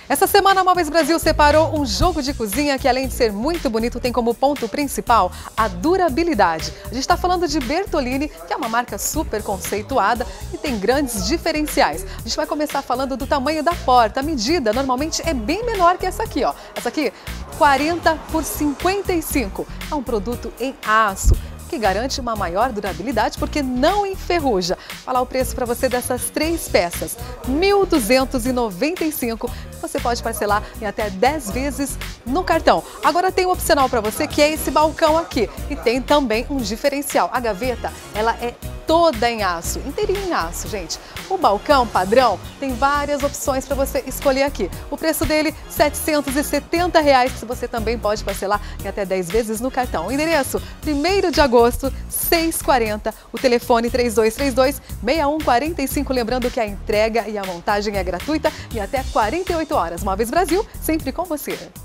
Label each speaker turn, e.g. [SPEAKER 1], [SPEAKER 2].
[SPEAKER 1] Essa semana a Móveis Brasil separou um jogo de cozinha que, além de ser muito bonito, tem como ponto principal a durabilidade. A gente está falando de Bertolini, que é uma marca super conceituada e tem grandes diferenciais. A gente vai começar falando do tamanho da porta. A medida normalmente é bem menor que essa aqui, ó. Essa aqui, 40 por 55. É um produto em aço, que garante uma maior durabilidade porque não enferruja. Vou falar o preço para você dessas 3 peças, R$ 1.295. Você pode parcelar em até 10 vezes no cartão. Agora tem um opcional para você, que é esse balcão aqui. E tem também um diferencial. A gaveta, ela é toda em aço, inteirinha em aço, gente. O balcão padrão tem várias opções para você escolher aqui. O preço dele, R$ 770, que você também pode parcelar em até 10 vezes no cartão. O endereço, 1º de agosto, 640, o telefone 3232-6145. Lembrando que a entrega e a montagem é gratuita em até 48 horas. Móveis Brasil, sempre com você.